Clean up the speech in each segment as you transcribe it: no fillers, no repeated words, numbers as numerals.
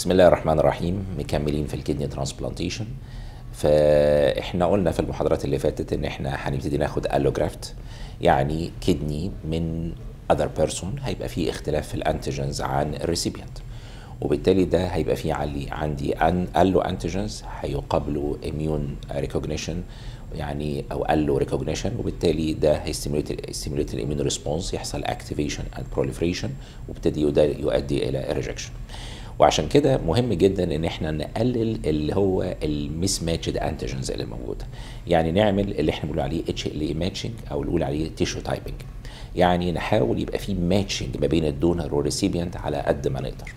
بسم الله الرحمن الرحيم. مكملين في الكدني ترانسبلانتيشن. فاحنا قلنا في المحاضرات اللي فاتت ان احنا هنبتدي ناخد الوجرافت، يعني كدني من other person. هيبقى فيه اختلاف في الانتيجنز عن الريسيبيانت، وبالتالي ده هيبقى فيه عندي الو انتيجنز هيقابلوا اميون ريكوجنيشن، يعني او الو ريكوجنيشن، وبالتالي ده هيستيموليت الاميون ريسبونس، يحصل اكتيفيشن اند بروليفريشن، وبالتالي يؤدي الى ريجكشن. وعشان كده مهم جدا ان احنا نقلل اللي هو الميس ماتشد انتيجنز اللي موجوده، يعني نعمل اللي احنا بنقول عليه اتش ال اي ماتشنج او نقول عليه تيشو تايبنج، يعني نحاول يبقى في ماتشنج ما بين الدونر والريسيبيانت على قد ما نقدر.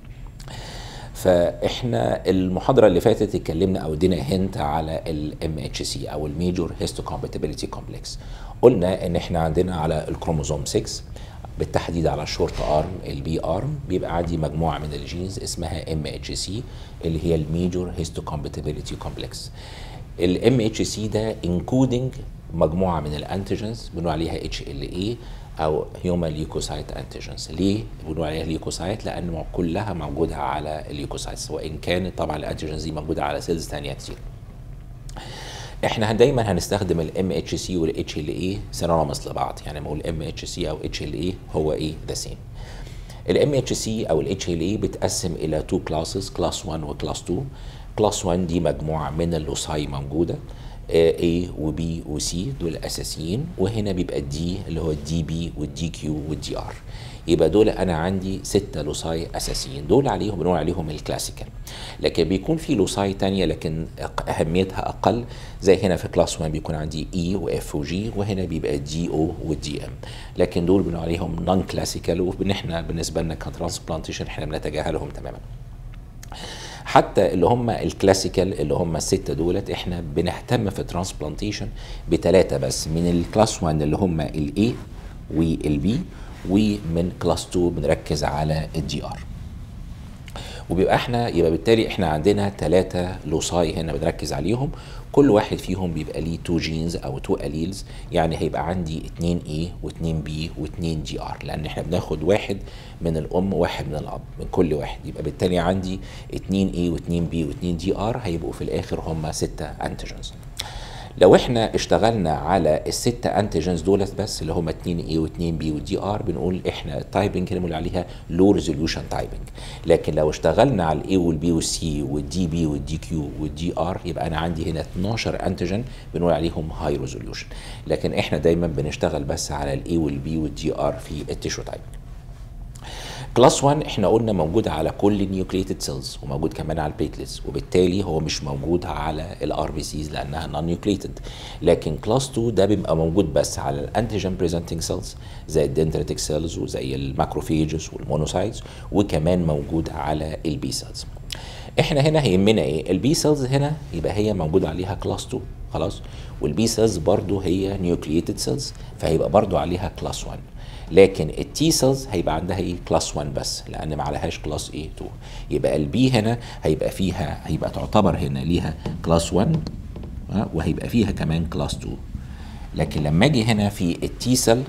فاحنا المحاضره اللي فاتت اتكلمنا او ادينا هنت على الام اتش سي او الميجور هيستوكومباتيبيليتي كومبلكس. قلنا ان احنا عندنا على الكروموزوم 6 بالتحديد على الشورت ارم البي ارم بيبقى عندي مجموعه من الجينز اسمها ام اتش سي اللي هي الميجور هيستوكومباتيبيليتي كومبلكس. الام اتش سي ده انكودنج مجموعه من الانتيجنز بنقول عليها اتش ال اي او هيومن ليوكوسايت انتيجنز. ليه بنقول عليها ليوكوسايت؟ لان كلها موجوده على الليوكوسايتس، وان كانت طبعا الانتيجنز دي موجوده على سيلز ثانيه كتير. احنا دايما هنستخدم الام اتش سي والاتش ال اي سينونيمس لبعض، يعني لما اقول ام اتش سي او اتش ال اي هو ايه ذا سيم. الام اتش سي او الاتش ال اي بتقسم الى تو كلاسز، كلاس 1 وكلاس 2. كلاس 1 دي مجموعه من اللوساي موجوده، A و B و C دول اساسيين، وهنا بيبقى الدي اللي هو الدي بي والدي كيو والدي ار. يبقى دول انا عندي 6 لوساي اساسيين، دول عليهم بنقول عليهم الكلاسيكال. لكن بيكون في لوساي تانية لكن اهميتها اقل، زي هنا في كلاس 1 بيكون عندي E و F و G، وهنا بيبقى دي او والدي ام. لكن دول بنقول عليهم نون كلاسيكال، واحنا بالنسبه لنا كترانسبلانتيشن احنا بنتجاهلهم تماما. حتى اللي هم الكلاسيكال اللي هم الستة دولت احنا بنهتم في الترانسبلانتيشن بثلاثة بس، من الكلاس 1 اللي هم الاي والبي، ومن كلاس 2 بنركز على الدي ار. يبقى بالتالي احنا عندنا 3 لوساي هنا بنركز عليهم، كل واحد فيهم بيبقى ليه 2 جينز او 2 اليلز، يعني هيبقى عندي 2 A و2 B و2 GR، لان احنا بناخد واحد من الام وواحد من الاب من كل واحد. يبقى بالتالي عندي 2 A و2 B و2 GR هيبقوا في الاخر هم 6 انتيجنز. لو احنا اشتغلنا على الستة انتيجنز دولت بس اللي هم 2 A و2 B والدي ار، بنقول احنا التايبنج اللي بنقول عليها لو ريزوليوشن تايبنج. لكن لو اشتغلنا على الاي والبي والسي والدي بي والدي كيو والدي ار، يبقى انا عندي هنا 12 انتيجن بنقول عليهم هاي ريزوليوشن. لكن احنا دايما بنشتغل بس على الاي والبي والدي ار في التيشو تايبنج. كلاس 1 احنا قلنا موجود على كل النيوكليتد سيلز، وموجود كمان على البليتلتس، وبالتالي هو مش موجود على الار بي سيز لانها نون نيوكليتد. لكن كلاس 2 ده بيبقى موجود بس على الانتيجين بريزنتنج سيلز زي الدندريتك سيلز وزي الماكروفيجز والمونوسايتس، وكمان موجود على البي سيلز. احنا هنا هيهمنا ايه؟ البي سيلز هنا يبقى هي موجود عليها كلاس 2 خلاص، والبي سيلز برضو هي نيوكليتد سيلز فهيبقى برضو عليها كلاس 1. لكن التي سيلز هيبقى عندها ايه؟ كلاس 1 بس، لان ما عليهاش كلاس ايه 2. يبقى البي هنا هيبقى تعتبر هنا ليها كلاس 1 وهيبقى فيها كمان كلاس 2. لكن لما اجي هنا في التي سيل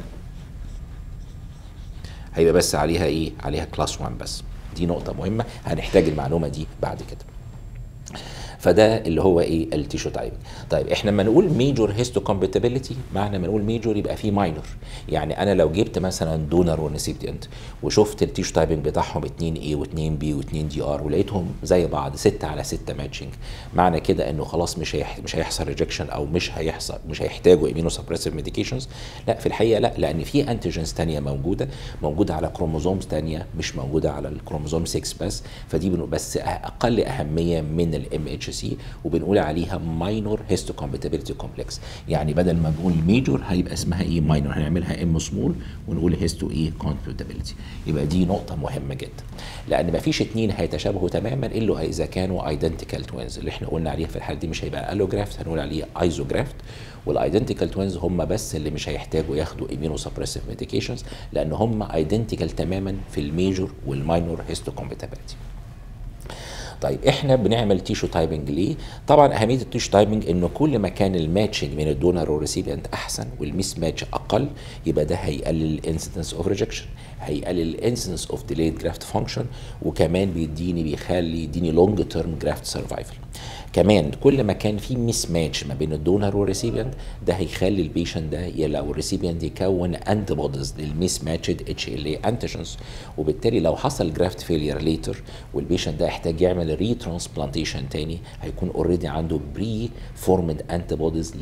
هيبقى بس عليها ايه؟ عليها كلاس 1 بس. دي نقطة مهمة هنحتاج المعلومة دي بعد كده. فده اللي هو ايه؟ التيشو تايبنج. طيب احنا لما نقول ميجور هيستوكومباتيبيليتي، معنى ما نقول ميجور يبقى فيه ماينور. يعني انا لو جبت مثلا دونر وريسيبيانت وشفت التيشو تايبنج بتاعهم 2 A و2 B و2 GR ولقيتهم زي بعض 6 على 6 ماتشنج، معنى كده انه خلاص مش هيحصل ريجكشن او مش هيحتاجوا امينو سبريسيف ميديكيشنز. لا، في الحقيقه لا، لان في انتيجنز ثانيه موجوده على كروموزومز ثانيه مش موجوده على الكروموزوم 6 بس، فدي بس اقل اهميه من الام اتش سي، وبنقول عليها ماينور هيستوكومباتيبيليتي كومبلكس. يعني بدل ما نقول ميجور هيبقى اسمها ايه؟ ماينور، هنعملها ام سمول ونقول هيستو ايه؟ كومباتيبيليتي. يبقى دي نقطه مهمه جدا، لان ما فيش اتنين هيتشابهوا تماما الا اذا كانوا ايدنتيكال توينز، اللي احنا قلنا عليها في الحاله دي مش هيبقى الوجرافت، هنقول عليه ايزوجرافت. والايدنتيكال توينز هم بس اللي مش هيحتاجوا ياخدوا امينو سبريسيف ميديكيشنز، لان هم ايدنتيكال تماما في الميجور والماينور هيستوكومباتيبيليتي. طيب احنا بنعمل تيشو تايبنج ليه؟ طبعا اهميه التيشو تايبنج انه كل ما كان الماتشنج بين الدونر والريسيبيانت احسن والميس ماتش اقل، يبقى ده هيقلل الانسيدنس اوف ريجكشن، هيقلل الانسيدنس اوف ديليد جرافت فانكشن، وكمان بيخلي يديني لونج تيرم جرافت سرفايفل. كمان كل ما كان في ميس ماتش ما بين الدونر والريسيبيانت، ده هيخلي البيشنت ده او الريسيبيانت يكون انتي بوديز للميس ماتشد اتش ال اي انتيجنز، وبالتالي لو حصل جرافت فيلير ليتر والبيشنت ده يحتاج يعمل ري ترانسبلانتيشن تاني، هيكون اوريدي عنده بري فورمد انتي بوديز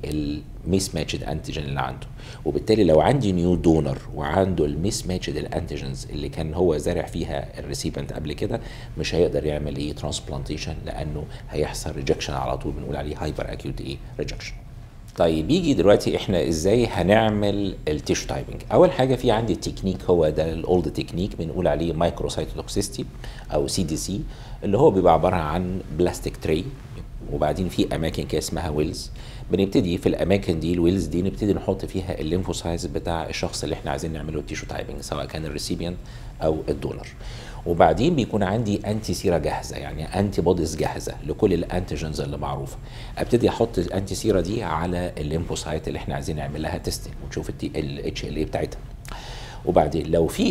للميس ماتشد انتيجن اللي عنده. وبالتالي لو عندي نيو دونر وعنده الميس ماتشد الانتيجنز اللي كان هو زارع فيها الريسيبيانت قبل كده، مش هيقدر يعمل ايه ترانسبلانتيشن، لانه هيحصل ريجكشن على طول، بنقول عليه هايبر اكيوت ايه ريجكشن. طيب يجي دلوقتي احنا ازاي هنعمل التيشو تايبنج؟ اول حاجه في عندي التكنيك، هو ده الاولد تكنيك بنقول عليه مايكرو سايتوتوكسيستي او سي دي سي، اللي هو بيبقى عباره عن بلاستيك تري، وبعدين في اماكن كده اسمها ويلز. بنبتدي في الاماكن دي الويلز دي نبتدي نحط فيها الليمفوسايز بتاع الشخص اللي احنا عايزين نعمله التيشو تايبنج، سواء كان الريسيبيانت او الدونر. وبعدين بيكون عندي انتي سيرا جاهزه، يعني انتي بوديز جاهزه لكل الانتيجنز اللي معروفه. ابتدي احط الانتي سيرا دي على الليمفوسايت اللي احنا عايزين نعمل لها تيستنج ونشوف الاتش ال اي بتاعتها. وبعدين لو في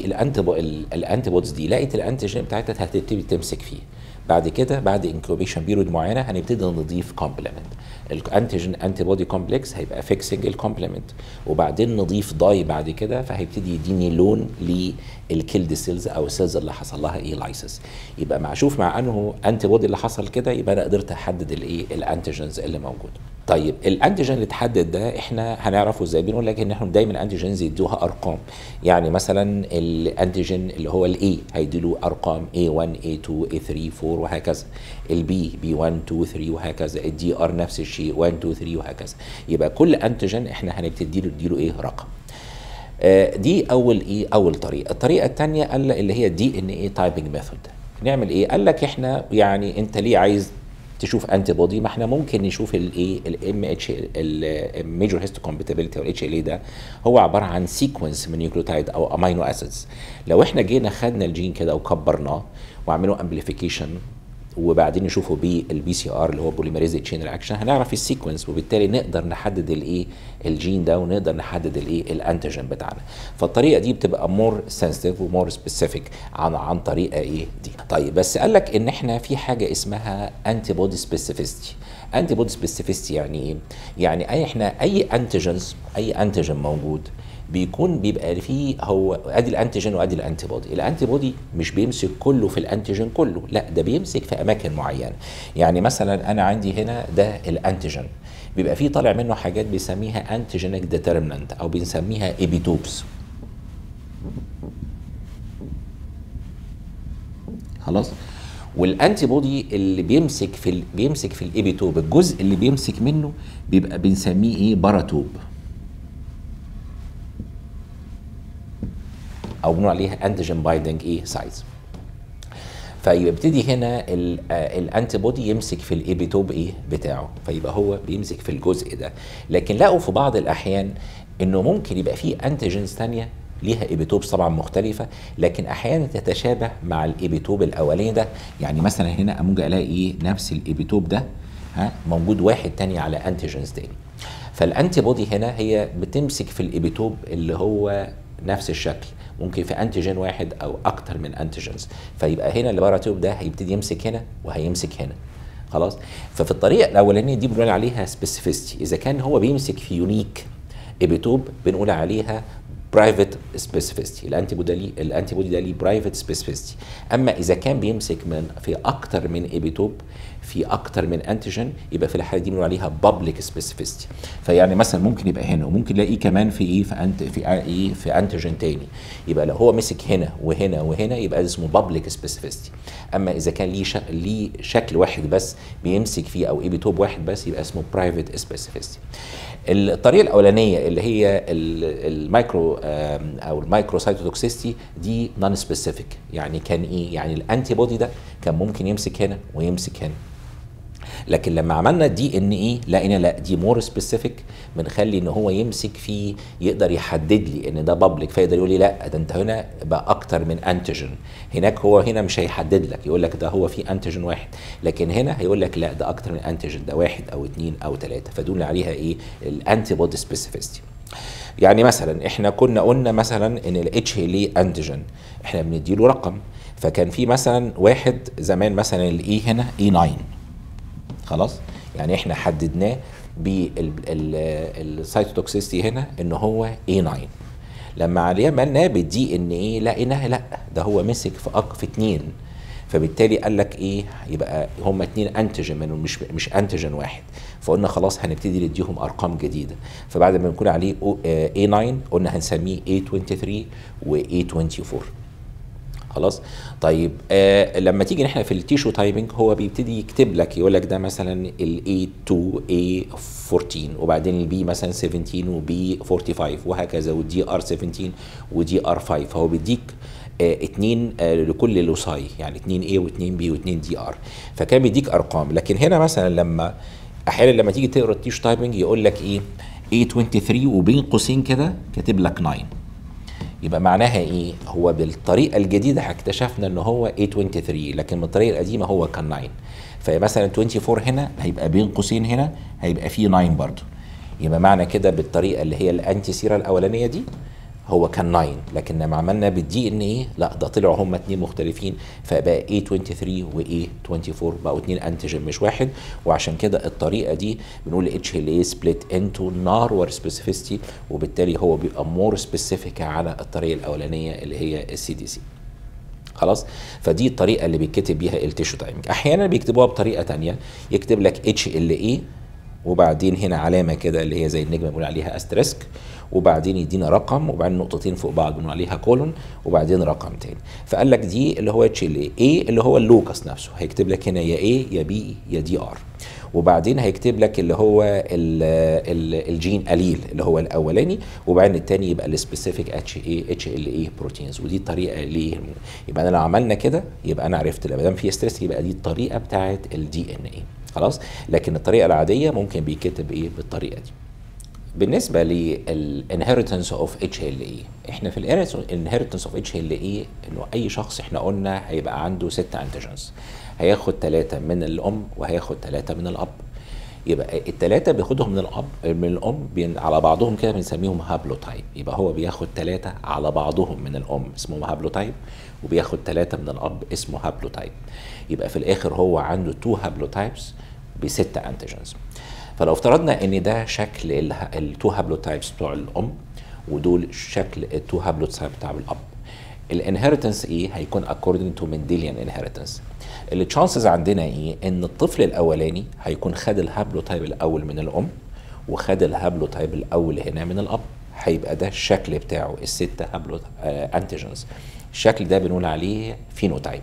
الانتي بوديز دي لقيت الانتيجين بتاعتها، هتبتدي تمسك فيه. بعد كده بعد انكوبيشن بيريود معينه هنبتدي نضيف كومبلمنت. الانتيجين انتي بودي كومبلكس هيبقى فيكسنج الكومبلمنت، وبعدين نضيف داي بعد كده، فهيبتدي يديني لون للكيلد سيلز او السيلز اللي حصل لها ايه لايسس. يبقى معشوف مع انه انتي بودي اللي حصل كده، يبقى انا قدرت احدد الايه الانتيجينز اللي موجوده. طيب الانتيجين اللي اتحدد ده احنا هنعرفه ازاي؟ بنقول لك ان احنا دايما الانتيجينز يدوها ارقام. يعني مثلا الانتيجين اللي هو الاي هيديله ارقام A1 A2 A3 4 وهكذا، البي B1 2 3 وهكذا، الدي ار نفس الشيء 1 2 3 وهكذا. يبقى كل انتيجين احنا هنبتدي نديله ايه رقم. دي اول طريقه. الطريقه الثانيه قال اللي هي دي ان ايه تايبنج ميثود. نعمل ايه؟ قال لك احنا يعني انت ليه عايز تشوف انتي بودي؟ ما احنا ممكن نشوف الايه الام اتش الميجور هيستو كومباتيبيليتي او الاتش ال اي. ده هو عباره عن سيكونس من نيوكليوتايد او امينو اسيدز. لو احنا جينا خدنا الجين كده وكبرناه وعملوا امبليفيكيشن وبعدين نشوفه بالبي سي ار اللي هو بوليميريز تشين رياكشن، هنعرف السيكونس، وبالتالي نقدر نحدد الايه الجين ده، ونقدر نحدد الايه الانتيجين بتاعنا. فالطريقه دي بتبقى مور سنسيتيف ومور سبيسيفيك عن طريقه ايه دي. طيب بس قال لك ان احنا في حاجه اسمها انتي بودي سبيسيفيستي. انتي بودي سبيسيفيستي يعني ايه؟ يعني اي انتيجين موجود بيبقى فيه، هو ادي الانتيجين وادي الانتي بودي. الانتي بودي مش بيمسك كله في الانتيجين كله، لا ده بيمسك في اماكن معينه. يعني مثلا انا عندي هنا ده الانتيجين، بيبقى فيه طالع منه حاجات بيسميها انتيجينيك ديترمينانت او بنسميها ايبيتوبس. خلاص. والانتي بودي اللي بيمسك في الايبيتوب، الجزء اللي بيمسك منه بيبقى بنسميه ايه باراتوب، او بنقول عليها انتيجين بايندنج ايه سايز. فيبتدي هنا الانتي بودي يمسك في الايبيتوب ايه بتاعه، فيبقى هو بيمسك في الجزء ده. لكن لقوا في بعض الاحيان انه ممكن يبقى فيه انتيجينز ثانيه ليها ايبيتوبس طبعا مختلفه، لكن احيانا تتشابه مع الايبيتوب الاولاني ده. يعني مثلا هنا ممكن الاقي ايه نفس الايبيتوب ده موجود واحد تاني على انتيجينز تاني. فالانتي بودي هنا هي بتمسك في الايبيتوب اللي هو نفس الشكل، ممكن في انتيجين واحد او اكتر من انتيجينز. فيبقى هنا الباراتوب ده هيبتدي يمسك هنا وهيمسك هنا. خلاص. ففي الطريقه الاولانيه دي بنقول عليها سبيسيفيستي. اذا كان هو بيمسك في يونيك ايبيتوب بنقول عليها برايفت سبيسيفيستي. الانتي بودي ده ليه برايفت سبيسيفيستي. اما اذا كان بيمسك في اكتر من ايبيتوب في اكتر من انتيجين، يبقى في الحاله دي بنقول عليها بابليك سبيسيفيستي. فيعني مثلا ممكن يبقى هنا وممكن نلاقيه كمان في ايه في انتيجين تاني. يبقى لو هو مسك هنا وهنا وهنا يبقى ده اسمه بابليك سبيسيفيستي. اما اذا كان ليه شكل واحد بس بيمسك فيه او ايبيتوب واحد بس، يبقى اسمه برايفت سبيسيفيستي. الطريقه الاولانيه اللي هي المايكرو او المايكرو سايتوتوكسيستي دي نون سبيسيفيك. يعني كان ايه؟ يعني الانتي بودي ده كان ممكن يمسك هنا ويمسك هنا، لكن لما عملنا الدي ان ايه لقينا لا دي مور سبيسيفيك، بنخلي ان هو يمسك فيه، يقدر يحدد لي ان ده بابليك، فيقدر يقول لي لا ده انت هنا بقى اكتر من انتيجين. هناك هو هنا مش هيحدد لك، يقول لك ده هو في انتيجين واحد، لكن هنا هيقول لك لا ده اكتر من انتيجين، ده واحد او اثنين او ثلاثه، فدول عليها ايه الانتي بودي سبيسيفيستي. يعني مثلا احنا كنا قلنا مثلا ان الاتش ال انتيجين احنا بنديله رقم، فكان في مثلا واحد زمان مثلا الاي هنا اي 9 خلاص، يعني احنا حددناه بالسايتوتوكسيستي هنا ان هو اي 9. لما عملناه بالدي ان ايه لقيناها لا ده هو مسك في اتنين، فبالتالي قال لك ايه يبقى هم اتنين انتيجين منهم مش انتيجين واحد، فقلنا خلاص هنبتدي نديهم ارقام جديده، فبعد ما نكون عليه A9 قلنا هنسميه A23 و A24 خلاص. طيب لما تيجي احنا في التيشو تايبنج هو بيبتدي يكتب لك، يقول لك ده مثلا ال A2 A14 وبعدين البي مثلا 17 وبي 45 وهكذا، والدي ار 17 ودي ار 5، فهو بيديك اتنين لكل لوساي، يعني 2 A و2 B و2 دي ار، فكان بيديك ارقام. لكن هنا مثلا لما احيانا لما تيجي تقرا التيشو تايبنج يقول لك ايه A23 وبين قوسين كده كاتب لك 9، يبقى معناها ايه؟ هو بالطريقه الجديده اكتشفنا ان هو A23، لكن من الطريقه القديمه هو كان 9. فمثلا 24 هنا هيبقى بين قوسين هنا هيبقى فيه 9 برضه، يبقى معنى كده بالطريقه اللي هي الانتي سيرا الاولانيه دي هو كان 9، لكن لما عملنا بالدي ان ايه لا ده طلعوا هم اتنين مختلفين، فبقى A23 و A24 بقوا اتنين انتيجين مش واحد. وعشان كده الطريقه دي بنقول HLA split into narrower specificity، وبالتالي هو بيبقى مور سبيسيفيك على الطريقه الاولانيه اللي هي السي دي سي خلاص. فدي الطريقه اللي بيتكتب بيها التيشو تايمنج. احيانا بيكتبوها بطريقه ثانيه، يكتب لك HLA وبعدين هنا علامه كده اللي هي زي النجمه بنقول عليها استريسك، وبعدين يدينا رقم وبعدين نقطتين فوق بعض بنقول عليها كولون وبعدين رقم تاني. فقال لك دي اللي هو اتش ال اي اللي هو اللوكس نفسه، هيكتب لك هنا يا اي يا بي يا دي ار، وبعدين هيكتب لك اللي هو الجين اليل اللي هو الاولاني، وبعدين الثاني يبقى السبيسيفيك اتش ال اي بروتينز. ودي الطريقه اللي يبقى انا لو عملنا كده يبقى انا عرفت ما دام في ستريس يبقى دي الطريقه بتاعه الدي ان اي خلاص. لكن الطريقه العاديه ممكن بيكتب ايه بالطريقه دي. بالنسبه للانهيرتنس اوف اتش ال اي، احنا في الانهيرتنس اوف اتش ال اي انه اي شخص احنا قلنا هيبقى عنده 6 انتيجنز، هياخد 3 من الام وهياخد 3 من الاب. يبقى ال3 بياخدهم من الام على بعضهم كده بنسميهم هابلوتايب، يبقى هو بياخد 3 على بعضهم من الام اسمهم هابلوتايب، وبياخد 3 من الاب اسمه هابلوتايب. يبقى في الاخر هو عنده 2 هابلوتايبس ب6 انتيجنز. فلو افترضنا ان ده شكل التو هابلوتايبس بتوع الام ودول شكل التو هابلوتايب بتاع الاب، الانهيرتنس ايه هيكون according to Mendelian inheritance. التشانسز عندنا ايه ان الطفل الاولاني هيكون خد الهابلوتايب الاول من الام وخد الهابلوتايب الاول هنا من الاب، هيبقى ده الشكل بتاعه الستة هابلو انتيجنز. الشكل ده بنقول عليه فينوتايب.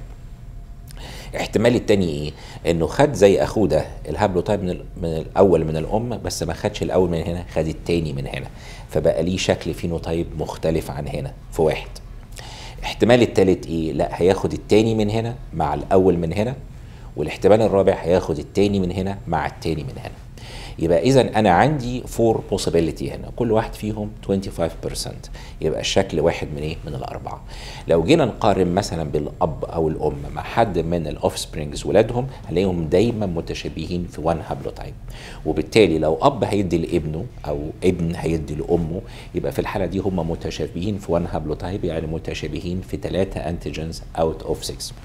احتمال التاني ايه انه خد زي اخوه ده الهابلوتايب من الاول من الام، بس ما خدش الاول من هنا، خد التاني من هنا، فبقى ليه شكل فينوتايب مختلف عن هنا في واحد. احتمال التالت ايه لا هياخد التاني من هنا مع الاول من هنا، والاحتمال الرابع هياخد التاني من هنا مع التاني من هنا. يبقى اذا انا عندي 4 possibility هنا، كل واحد فيهم 25%، يبقى الشكل واحد من ايه من الاربعه. لو جينا نقارن مثلا بالاب او الام مع حد من الاوف سبرينجز ولادهم هنلاقيهم دايما متشابهين في 1 هابلوتايب، وبالتالي لو اب هيدي لابنه او ابن هيدي لامه يبقى في الحاله دي هم متشابهين في 1 هابلوتايب، يعني متشابهين في 3 انتيجنز اوت اوف 6.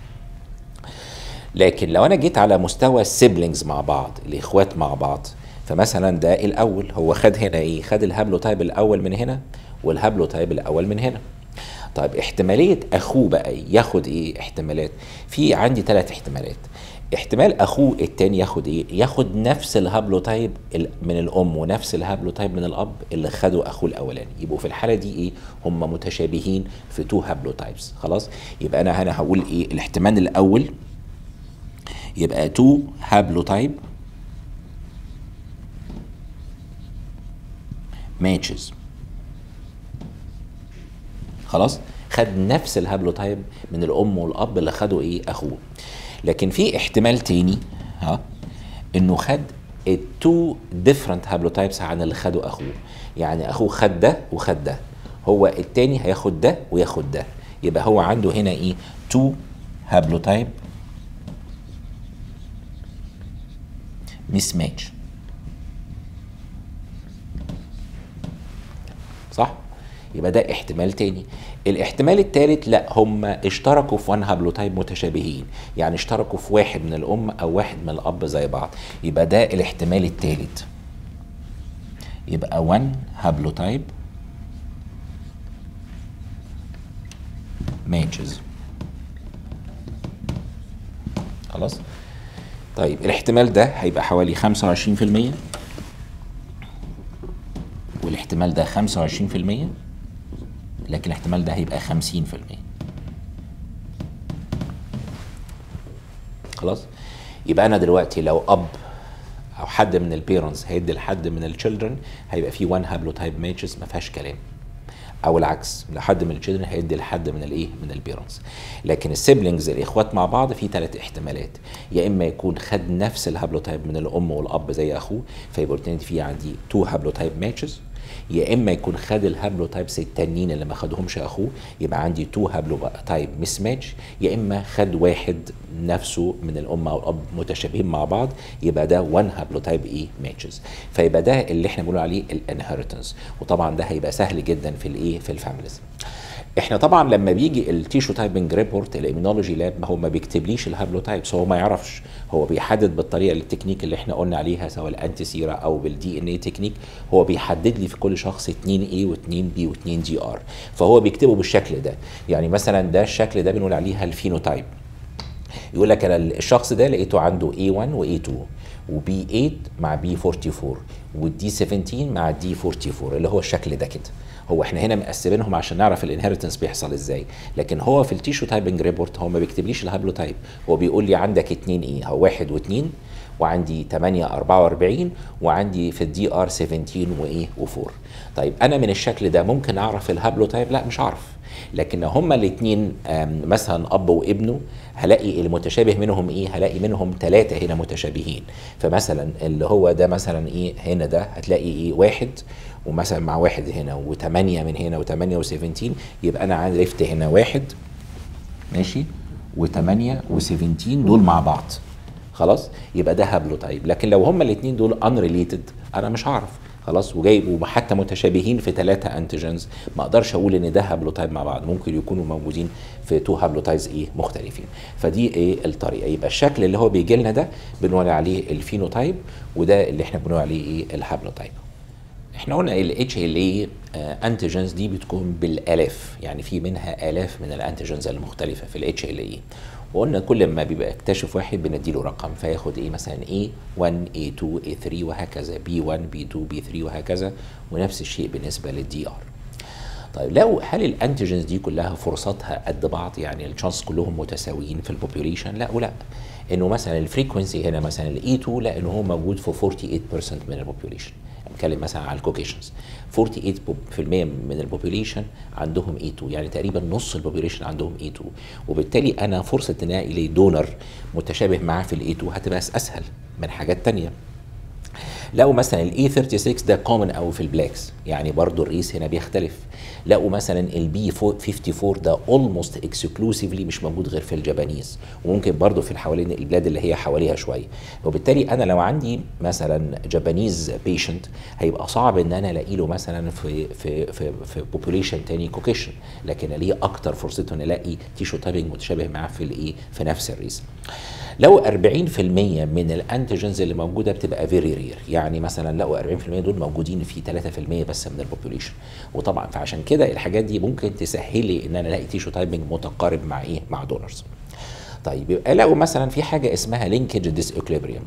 لكن لو انا جيت على مستوى السيبلينجز مع بعض، الاخوات مع بعض، فمثلا ده الاول هو خد هنا ايه خد الهابلوتايب الاول من هنا والهابلوتايب الاول من هنا. طيب احتماليه اخوه بقى ياخد ايه؟ احتمالات في عندي 3 احتمالات. احتمال اخوه التاني ياخد ايه؟ ياخد نفس الهابلوتايب من الام ونفس الهابلوتايب من الاب اللي خده اخوه الاولاني، يبقوا في الحاله دي ايه هم متشابهين في 2 هابلوتايبس خلاص. يبقى انا هقول ايه الاحتمال الاول يبقى 2 هابلوتايب ماتشز خلاص، خد نفس الهابلوتايب من الام والاب اللي خدوا ايه اخوه. لكن في احتمال تاني انه خد التو ديفرنت هابلوتايبس عن اللي خده اخوه. يعني اخوه خد ده وخد ده، هو التاني هياخد ده وياخد ده، يبقى هو عنده هنا ايه؟ تو هابلوتايب ميس ماتش. صح؟ يبقى ده احتمال تاني. الاحتمال التالت لا، هم اشتركوا في 1 هابلوتايب متشابهين، يعني اشتركوا في واحد من الام او واحد من الاب زي بعض، يبقى ده الاحتمال التالت. يبقى 1 هابلوتايب ماتشز. خلاص؟ طيب الاحتمال ده هيبقى حوالي 25%، والاحتمال ده 25%، لكن الاحتمال ده هيبقى 50%. خلاص؟ يبقى انا دلوقتي لو اب او حد من البيرنتس هيدي لحد من التشيلدرن هيبقى في 1 هابلوتايب ماتشز ما فيهاش كلام، او العكس لحد من التشيلدرن هيدي لحد من الايه؟ من البيرنتس. لكن السيبلينجز الاخوات مع بعض في 3 احتمالات، يا اما يكون خد نفس الهابلوتايب من الام والاب زي اخوه فيبقى الاثنين في عندي 2 هابلوتايب ماتشز، يا اما يكون خد الهابلوتايبس التانيين اللي ما خدهمش اخوه يبقى عندي 2 هابلوتايب ميس ماتش، يا اما خد واحد نفسه من الام او الاب متشابهين مع بعض يبقى ده 1 هابلوتايب ايه؟ ماتشز. فيبقى ده اللي احنا بنقول عليه الانهيرتنس، وطبعا ده هيبقى سهل جدا في الايه؟ في الفاميليز. احنا طبعا لما بيجي التيشو تايبنج ريبورت الاميونولوجي لاب هو ما بيكتبليش الهابلوتايبس، هو ما يعرفش، هو بيحدد بالطريقه التكنيك اللي احنا قلنا عليها سواء الانتي سيرا او بالدي ان اي تكنيك، هو بيحدد لي في كل شخص 2 اي و2 بي و2 جي ار، فهو بيكتبه بالشكل ده. يعني مثلا ده الشكل ده بنقول عليها الفينوتايب، يقول لك انا الشخص ده لقيته عنده A1 و A2 وبي 8 مع بي 44 والدي 17 مع الدي 44 اللي هو الشكل ده كده. هو احنا هنا مقسمينهم عشان نعرف الانهيرتنس بيحصل ازاي، لكن هو في التيشو تايبنج ريبورت هو ما بيكتبليش الهابلوتايب، هو بيقول لي عندك 2 ايه، هو 1 و2 وعندي 8 44 وعندي في الدي ار 17 وايه و4. طيب انا من الشكل ده ممكن اعرف الهابلوتايب؟ لا مش عارف، لكن هما الاثنين مثلا اب وابنه هلاقي المتشابه منهم ايه؟ هلاقي منهم 3 هنا متشابهين، فمثلا اللي هو ده مثلا ايه هنا ده هتلاقي ايه 1 ومثلا مع 1 هنا و8 من هنا و8 و17 يبقى انا عرفت هنا 1 ماشي و8 و17 دول مع بعض. خلاص يبقى ده هابلوتايب، لكن لو هما الاثنين دول انريليتد انا مش هعرف. خلاص وجايب وحتى متشابهين في 3 انتيجنز ما اقدرش اقول ان ده هابلوتايب مع بعض، ممكن يكونوا موجودين في 2 هابلوتايبز ايه مختلفين. فدي ايه الطريقه، يبقى الشكل اللي هو بيجي لنا ده بنقول عليه الفينوتايب، وده اللي احنا بنقول عليه ايه الهابلوتايب. احنا قلنا ال HLA انتيجنز دي بتكون بالالاف، يعني في منها الاف من الانتيجنز المختلفه في ال HLA، وقلنا كل ما بيبقى اكتشف واحد بنديله رقم فياخد ايه مثلا A1 A2 A3 وهكذا B1 B2 B3 وهكذا، ونفس الشيء بالنسبه للدي ار. طيب لو هل الانتيجنز دي كلها فرصتها قد بعض، يعني الشانس كلهم متساويين في البوبيوليشن؟ لا ولا، انه مثلا الفريكونسي هنا مثلا الاي 2 لا انه هو موجود في 48% من البوبيوليشن، بنتكلم مثلا على الكوكيشنز 48% من البوبيوليشن عندهم اي 2، يعني تقريبا نص البوبيوليشن عندهم اي 2، وبالتالي انا فرصه ان انا الي دونر متشابه معاه في الاي 2 هتبقى اسهل من حاجات ثانيه. لقوا مثلا الاي 36 ده كومن قوي في البلاكس، يعني برضو الريس هنا بيختلف. لقوا مثلا البي 54 ده اولموست اكسكلوسيفلي مش موجود غير في الجابانيز، وممكن برضو في الحوالين البلاد اللي هي حواليها شويه، وبالتالي انا لو عندي مثلا جابانيز بيشنت هيبقى صعب ان انا الاقي له مثلا في بوبوليشن تاني كوكيشن، لكن ليه اكتر فرصته ان الاقي تيشو تايبنج متشابه معاه في الايه في نفس الريس. لو 40% من الانتيجنز اللي موجوده بتبقى فيري رير، يعني مثلا لقوا 40% دول موجودين في 3% بس من البوبوليشن، وطبعا فعشان كده الحاجات دي ممكن تسهل لي ان انا الاقي تيشو تايبنج متقارب مع ايه مع دونرز. طيب يبقى لقوا مثلا في حاجه اسمها لينكج ديس اكليبريم،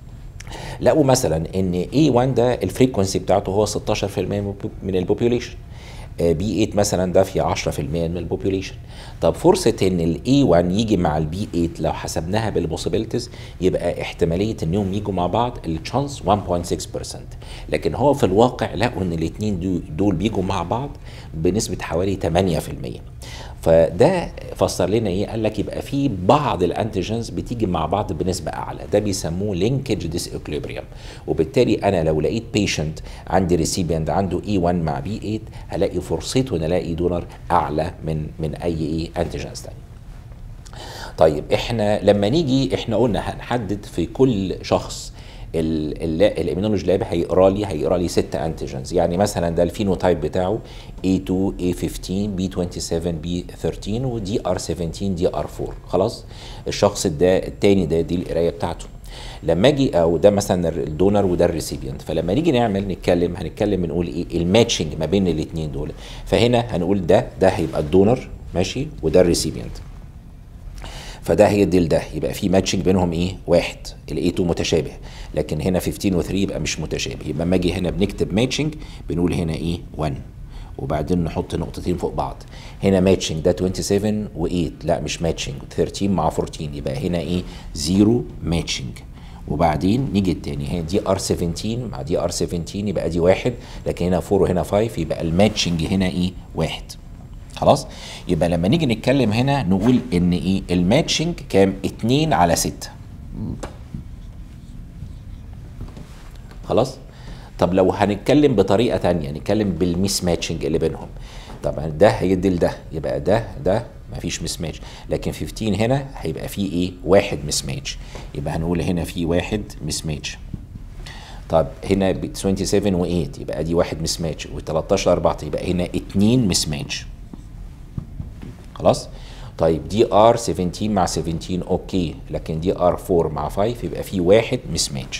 لقوا مثلا ان A1 ده الفريكونسي بتاعته هو 16% من البوبوليشن، بي 8 مثلا ده في 10% من البوبوليشن. طب فرصه ان الاي 1 يجي مع البي 8 لو حسبناها بالبوسيبيلتيز يبقى احتماليه انهم يجوا مع بعض التشانس 1.6%، لكن هو في الواقع لقوا ان الاثنين دول بيجوا مع بعض بنسبه حوالي 8%. فده فسر لنا ايه؟ قال لك يبقى في بعض الانتيجنز بتيجي مع بعض بنسبه اعلى، ده بيسموه لينكج ديس اكوليبريم. وبالتالي انا لو لقيت بيشنت عندي ريسيبيانت عنده اي 1 مع بي 8 هلاقي فرصته ان الاقي دونر اعلى من اي ايه انتيجنز ثانيه. طيب احنا لما نيجي احنا قلنا هنحدد في كل شخص الاميونولوجي لاب هيقرا لي 6 انتيجنز. يعني مثلا ده الفينوتايب بتاعه A2 A15 B27 B13 ودي R17 دي R4. خلاص الشخص ده التاني ده دي القرايه بتاعته. لما اجي او ده مثلا الدونر وده الريسيبيانت، فلما نيجي هنتكلم بنقول ايه الماتشنج ما بين الاثنين دول. فهنا هنقول ده هيبقى الدونر ماشي وده الريسيبيانت، فده هيدي لده، يبقى في ماتشنج بينهم ايه؟ واحد. الاي 2 متشابه، لكن هنا 15 و3 يبقى مش متشابه. يبقى لما اجي هنا بنكتب ماتشنج بنقول هنا ايه 1 وبعدين نحط نقطتين فوق بعض. هنا ماتشنج ده 27 و8 لا مش ماتشنج، 13 مع 14 يبقى هنا ايه 0 ماتشنج. وبعدين نيجي التاني هنا دي R17 مع دي R17 يبقى دي 1، لكن هنا 4 وهنا 5 يبقى الماتشنج هنا ايه 1. خلاص يبقى لما نيجي نتكلم هنا نقول ان ايه الماتشنج كام 2 على 6. خلاص طب لو هنتكلم بطريقه ثانيه نتكلم بالميس ماتشنج اللي بينهم، طبعا ده هيدي لده يبقى ده مفيش ميس ماتش، لكن 15 هنا هيبقى فيه ايه 1 ميس ماتش، يبقى هنقول هنا في 1 ميس ماتش. طب هنا 27 و8 يبقى دي 1 ميس ماتش، و13 4 يبقى هنا 2 ميس ماتش. خلاص طيب دي R17 مع 17 اوكي، لكن دي R4 مع 5 يبقى في 1 ميس ماتش.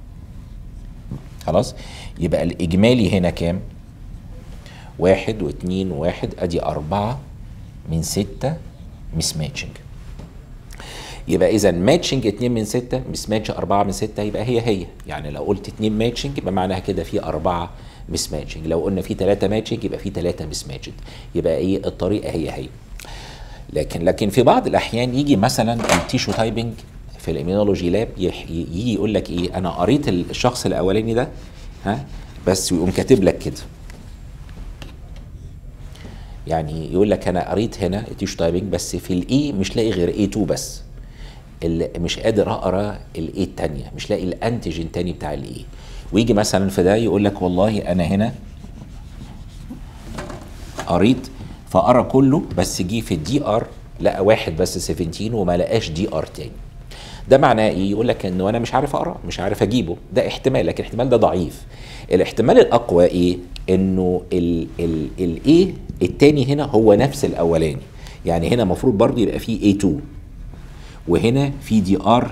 خلاص يبقى الاجمالي هنا كام 1 و2 و1 ادي 4 من 6 ميس ماتشنج. يبقى اذا ماتشنج 2 من 6 ميس ماتش 4 من 6 يبقى هي يعني لو قلت 2 ماتشنج يبقى معناها كده في 4 ميس ماتشنج، لو قلنا في 3 ماتشنج يبقى في 3 ميس ماتشنج، يبقى ايه الطريقه هي. لكن في بعض الاحيان يجي مثلا التيشو تايبنج في الاميونولوجي لاب يجي يقول لك ايه انا قريت الشخص الاولاني ده بس ويقوم كاتب لك كده، يعني يقول لك انا قريت هنا التيشو تايبنج بس في الاي مش لاقي غير A2 بس، مش قادر اقرا الاي الثانيه، مش لاقي الانتيجين تاني بتاع الاي. ويجي مثلا في ده يقول لك والله انا هنا قريت فقرا كله بس جه في الدي ار لقى 1 بس 17 وما لقاش دي ار تاني. ده معناه ايه؟ يقول لك انه انا مش عارف اقرا مش عارف اجيبه، ده احتمال، لكن الاحتمال ده ضعيف. الاحتمال الاقوى ايه؟ انه الايه التاني هنا هو نفس الاولاني، يعني هنا المفروض برضه يبقى فيه A2 وهنا في دي ار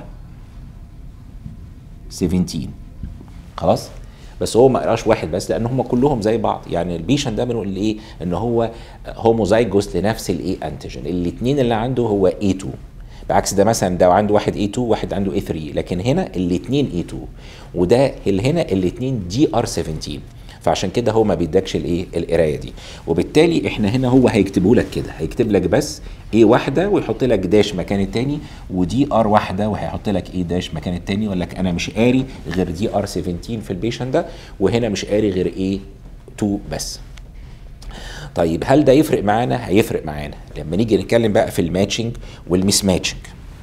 17. خلاص بس هو ما قراش 1 بس لان هم كلهم زي بعض، يعني البيشن ده بنقول ايه ان هو هوموزايجوس لنفس الايه انتيجين، الاثنين اللي عنده هو A2، بعكس ده مثلا ده عنده واحد A2 واحد عنده A3، لكن هنا الاثنين A2 وده هنا الاثنين دي ار 17، فعشان كده هو ما بيدكش الايه القرايه دي. وبالتالي احنا هنا هو هيكتبه لك كده، هيكتب لك بس A واحده ويحط لك داش مكان الثاني، ودي ار واحده وهيحط لك A داش مكان الثاني، يقول لك انا مش قاري غير دي ار 17 في البيشن ده، وهنا مش قاري غير A2 بس. طيب هل ده يفرق معانا؟ هيفرق معانا لما نيجي نتكلم بقى في الماتشنج والميس ماتشنج.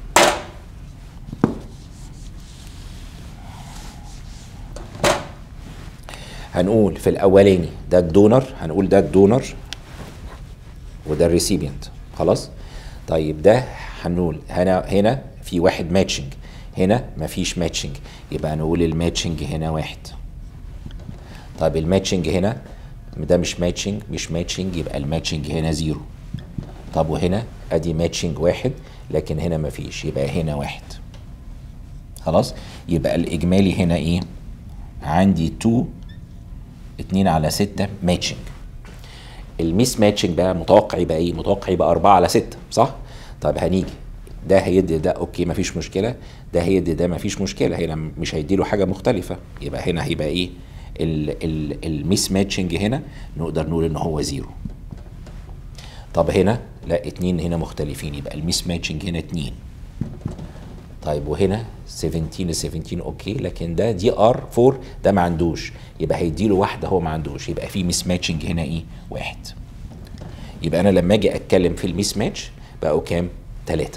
هنقول في الاولاني ده الدونر، هنقول ده الدونر وده الريسيبيانت. خلاص طيب ده هنقول هنا في 1 ماتشنج، هنا مفيش ماتشنج، يبقى هنقول الماتشنج هنا 1. طيب الماتشنج هنا ده مش ماتشنج يبقى الماتشنج هنا 0. طب وهنا ادي ماتشنج 1 لكن هنا مفيش، يبقى هنا 1. خلاص يبقى الاجمالي هنا ايه عندي 2 على 6 ماتشنج. الميس ماتشنج بقى متوقع يبقى ايه؟ متوقع يبقى 4 على 6 صح؟ طب هنيجي ده هيدي ده اوكي مفيش مشكله، ده هيدي ده مفيش مشكله، هنا مش هيدي له حاجه مختلفه، يبقى هنا هيبقى ايه؟ الميس ماتشنج هنا نقدر نقول ان هو 0. طب هنا لا 2 هنا مختلفين، يبقى الميس ماتشنج هنا 2. طيب وهنا 17 اوكي، لكن ده دي ار 4 ده ما عندوش، يبقى هيديله واحده هو ما عندوش، يبقى في ميس ماتشنج هنا ايه 1. يبقى انا لما اجي اتكلم في الميس ماتش بقوا كام؟ 3.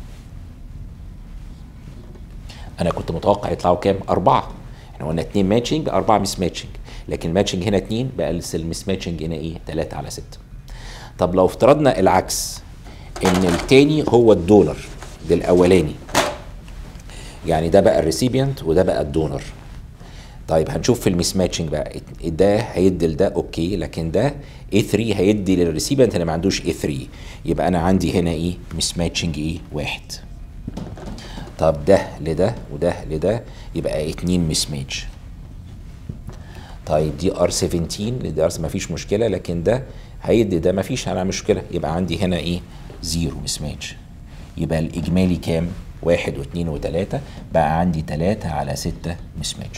انا كنت متوقع يطلعوا كام؟ 4. احنا قلنا 2 ماتشنج 4 ميس ماتشنج، لكن الماتشنج هنا 2 بقى الميس ماتشنج هنا ايه؟ 3 على 6. طب لو افترضنا العكس، ان التاني هو الدونر ده الاولاني، يعني ده بقى الريسيبيانت وده بقى الدونر. طيب هنشوف في الميس ماتشنج بقى، ده هيدي لده اوكي، لكن ده A3 هيدي للريسيبيانت اللي ما عندوش A3، يبقى انا عندي هنا ايه؟ ميس ماتشنج ايه؟ 1. طب ده لده وده لده يبقى 2 ميس ماتش. طيب دي R17 لدي R، ما فيش مشكله، لكن ده هيدي ده ما فيش انا مشكله، يبقى عندي هنا ايه؟ 0 ميس ماتش. يبقى الاجمالي كام؟ 1 و2 و3، بقى عندي 3 على 6 ميس ماتش.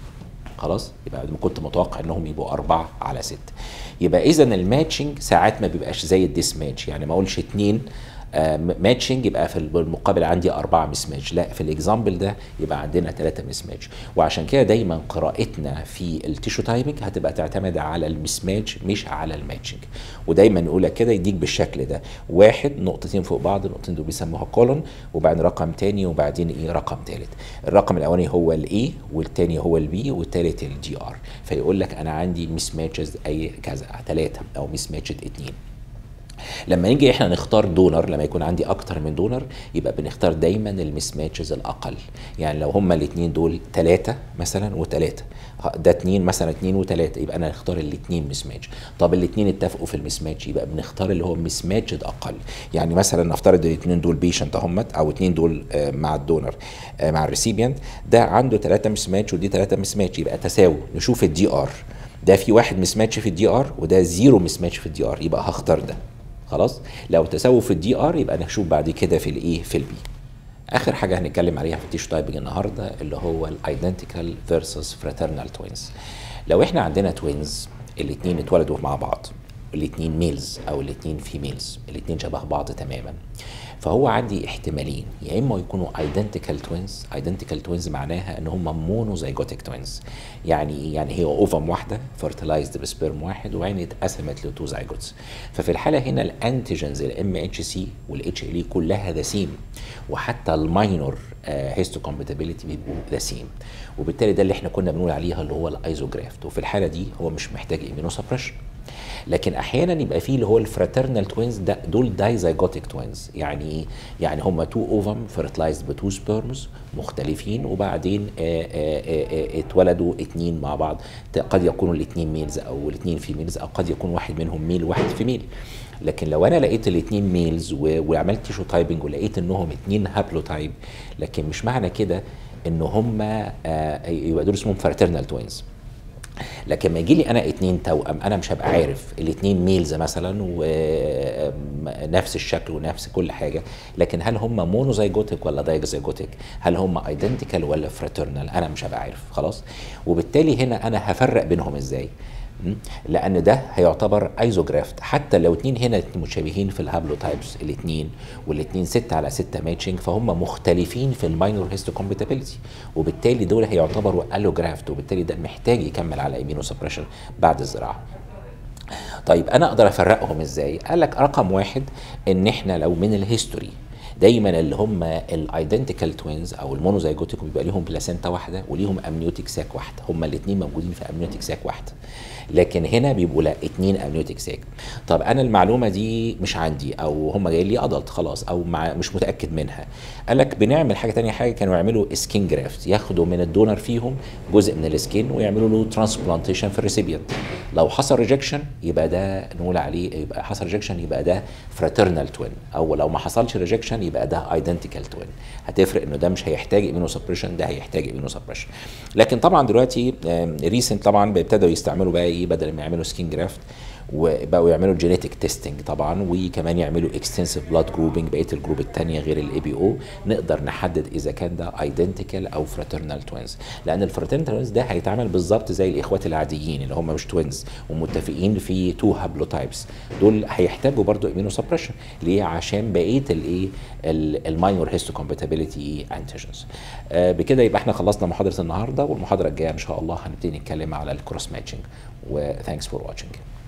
خلاص، يبقى كنت متوقع انهم يبقوا 4 على 6. يبقى اذا الماتشنج ساعات ما بيبقاش زي الديس ماتش، يعني ما اقولش 2 ماتشنج يبقى في المقابل عندي 4 مس ماتش، لا، في الاكزامبل ده يبقى عندنا 3 مس ماتش. وعشان كده دايما قراءتنا في التيشو تايبنج هتبقى تعتمد على المس ماتش مش على الماتشنج. ودايما نقولها كده، يديك بالشكل ده: 1 نقطتين فوق بعض، النقطتين دول بيسموها كولون، وبعدين رقم تاني، وبعدين ايه؟ رقم تالت. الرقم الاولاني هو الاي، والتاني هو البي، والتالت الدي ار. فيقول لك انا عندي مس ماتشز اي كذا 3 او مس ماتشز 2. لما نيجي احنا نختار دونر، لما يكون عندي اكتر من دونر، يبقى بنختار دايما المس ماتشز الاقل. يعني لو هما الاثنين دول 3 مثلا و3، ده 2 مثلا 2 و3، يبقى انا هختار الاثنين مس ماتش. طب الاثنين اتفقوا في المس ماتش، يبقى بنختار اللي هو مس ماتش اقل. يعني مثلا نفترض الاثنين دول بيشنت اهمت، او اثنين دول مع الدونر مع الريسيبيانت، ده عنده 3 مس ماتش ودي 3 مس ماتش، يبقى تساوي. نشوف الدي ار، ده في 1 مس ماتش في الدي ار وده 0 مس ماتش في الدي ار، يبقى هختار ده. خلاص، لو تساووا في الدي ار يبقى نشوف بعد كده في الايه؟ في البي. اخر حاجه هنتكلم عليها في التيشو تايبنج النهارده اللي هو الايدنتيكال فيرسس فراترنال توينز. لو احنا عندنا توينز الاثنين اتولدوا مع بعض، الاثنين ميلز او الاثنين فيميلز، الاثنين شبه بعض تماما، فهو عندي احتمالين: يا اما يكونوا ايدنتيكال توينز. ايدنتيكال توينز معناها ان هم مونوزايجوتيك توينز. يعني ايه؟ يعني هي اوفم واحده فيرتلايزد بسبرم واحد، وبعدين اتقسمت لتو زايجوتس. ففي الحاله هنا الانتيجنز الام اتش سي والاتش ال كلها ذا سيم، وحتى الماينور هيستوكومباتيبيليتي بيبقوا ذا سيم، وبالتالي ده اللي احنا كنا بنقول عليها اللي هو الايزوجرافت. وفي الحاله دي هو مش محتاج ايمينوسبريشن. لكن احيانا يبقى فيه اللي هو الفراترنال توينز، ده دول دايزايجوتيك توينز. يعني ايه؟ يعني هم تو اوفم فيرتلايزد بتو سبيرمز مختلفين، وبعدين اتولدوا اثنين مع بعض. قد يكونوا الاثنين ميلز او الاثنين فيميلز، او قد يكون واحد منهم ميل وواحد فيميل. لكن لو انا لقيت الاثنين ميلز وعملت تيشو تايبنج ولقيت انهم اثنين هابلوتايب، لكن مش معنى كده ان هم يبقى دول اسمهم فراترنال توينز. لكن ما يجي لي انا اتنين توأم، انا مش هبقى عارف الاتنين ميلز مثلا ونفس الشكل ونفس كل حاجه، لكن هل هم مونوزايجوتيك ولا دايجوزايجوتيك؟ هل هم ايدنتيكال ولا فراترنال؟ انا مش هبقى عارف. خلاص، وبالتالي هنا انا هفرق بينهم ازاي؟ لان ده هيعتبر ايزوجرافت. حتى لو اتنين هنا متشابهين في الهابلوتايبس الاثنين، والاثنين 6 على 6 ماتشنج، فهم مختلفين في الماينور هيستوكومباتيبيليتي، وبالتالي دول هيعتبروا الوجرافت، وبالتالي ده محتاج يكمل على ايمينو سبريشن بعد الزراعه. طيب انا اقدر افرقهم ازاي؟ قال لك رقم واحد ان احنا لو من الهيستوري دايما اللي هم الايدنتيكال توينز او المونوزايجوتيك بيبقى ليهم بلاسينتا واحده وليهم امنيوتيك ساك واحده، هم الاثنين موجودين في امنيوتيك ساك واحده. لكن هنا بيبقوا لا، 2 امنيوتيك ساك. طب انا المعلومه دي مش عندي، او هم جايين لي ادلت خلاص، او مش متاكد منها. قال لك بنعمل حاجه ثانيه، حاجه كانوا يعملوا سكين جرافت، ياخدوا من الدونر فيهم جزء من السكين ويعملوا له ترانسبلانتيشن في الريسيبيانت. لو حصل ريجكشن يبقى ده نقول عليه، يبقى حصل ريجكشن يبقى ده فراترنال توين، او لو ما حصلش ريجكشن يبقى ده ايدنتيكال توين. هتفرق انه ده مش هيحتاج ايمينو سبريشن، ده هيحتاج ايمينو سبريشن. لكن طبعا دلوقتي ريسنت طبعا بيبتدوا يستعملوا بقى ايه، بدل ما يعملوا سكين جرافت وبقوا يعملوا جينيتك تيستنج طبعا، وكمان يعملوا اكستنسيف بلاد جروبنج بقيه الجروب الثانيه غير الاي بي او، نقدر نحدد اذا كان ده ايدنتيكال او فراترنال توينز. لان الفراترنال توينز ده هيتعمل بالظبط زي الاخوات العاديين اللي هم مش توينز ومتفقين في 2 هابلوتايبس، دول هيحتاجوا برضو ايمينو سبريشن. ليه؟ عشان بقيه الايه الماينور هيستوكومباتيبيليتي انتيجنز. بكده يبقى احنا خلصنا محاضره النهارده، والمحاضره الجايه ان شاء الله هنبتدي نتكلم على الكروس ماتشنج. وثانكس فور واتشنج.